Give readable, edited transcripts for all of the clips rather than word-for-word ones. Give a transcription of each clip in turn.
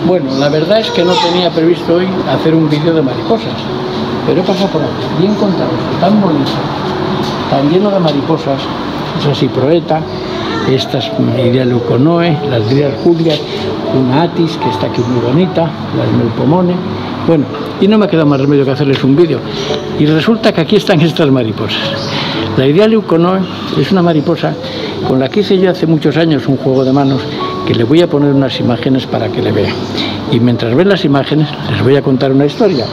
Bueno, la verdad es que no tenía previsto hoy hacer un vídeo de mariposas, pero he pasado por aquí y he encontrado esto tan bonito, tan lleno de mariposas, esa ciproeta, estas Iria leuconoe, las Dryas julias, una Atis que está aquí muy bonita, las Melpomone. Bueno, y no me ha quedado más remedio que hacerles un vídeo. Y resulta que aquí están estas mariposas. La Iria leuconoe es una mariposa con la que hice yo hace muchos años un juego de manos, que le voy a poner unas imágenes para que le vean. Y mientras ven las imágenes, les voy a contar una historia.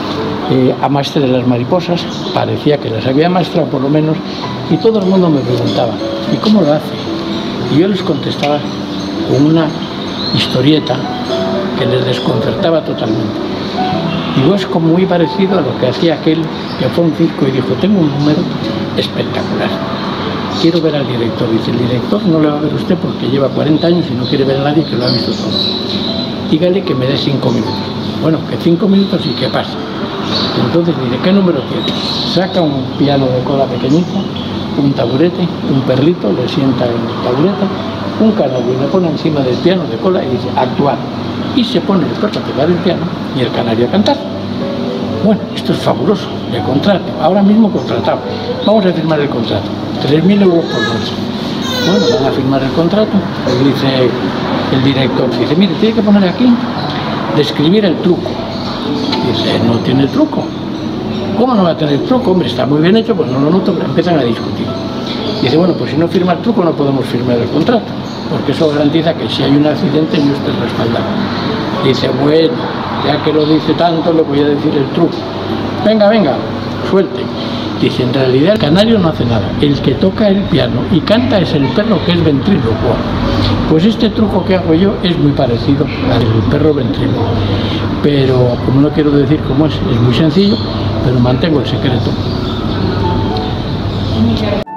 Amastré las mariposas, parecía que las había amastrado por lo menos, y todo el mundo me preguntaba, ¿y cómo lo hace? Y yo les contestaba con una historieta que les desconcertaba totalmente. Digo, es como muy parecido a lo que hacía aquel que fue a un circo y dijo, tengo un número espectacular, quiero ver al director. Dice, el director no le va a ver usted porque lleva 40 años y no quiere ver a nadie que lo ha visto todo. Dígale que me dé 5 minutos. Bueno, que 5 minutos y que pase. Entonces dice, ¿qué número tiene? Saca un piano de cola pequeñito, un taburete, un perrito, le sienta en el taburete, un canario, le pone encima del piano de cola y dice, actuar. Y se pone el perro a tocar el piano y el canario a cantar. Bueno, esto es fabuloso, de contrato, ahora mismo contratado. Vamos a firmar el contrato, 3.000 euros por noche. Bueno, van a firmar el contrato, le dice el director, dice, mire, tiene que poner aquí, describir el truco. Dice, no tiene truco. ¿Cómo no va a tener truco? Hombre, está muy bien hecho, pues no lo noto, pero empiezan a discutir. Dice, bueno, pues si no firma el truco no podemos firmar el contrato, porque eso garantiza que si hay un accidente yo esté respaldado. Dice, bueno, ya que lo dice tanto, le voy a decir el truco. Venga, venga, suelte. Dice, en realidad el canario no hace nada, el que toca el piano y canta es el perro, que es ventrílocuo. Pues este truco que hago yo es muy parecido al del perro ventrílocuo, pero como no quiero decir cómo es muy sencillo, pero mantengo el secreto.